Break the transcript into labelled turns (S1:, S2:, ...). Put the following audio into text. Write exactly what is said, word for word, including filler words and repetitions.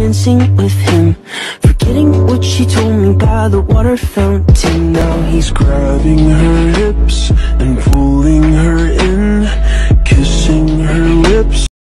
S1: dancing with him, forgetting what she told me by the water fountain. Now he's grabbing her hips,